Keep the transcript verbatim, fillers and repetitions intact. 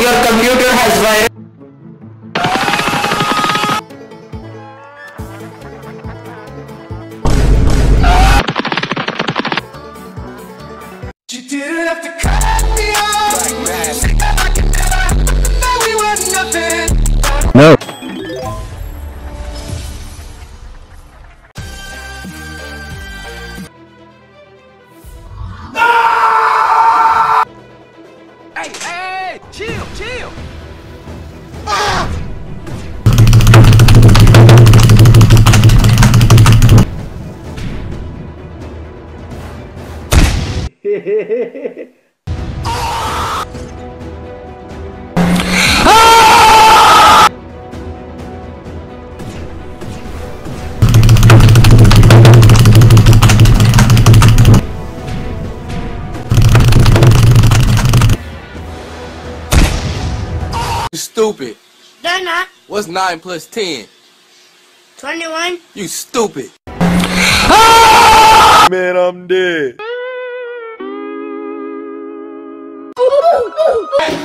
your computer has virus. You didn't have to cut me off. Like that. I could never know we were nothing. No. Hey, hey, chill, chill. Ah! You stupid. They're not. What's nine plus ten? twenty-one. You stupid. Man, I'm dead.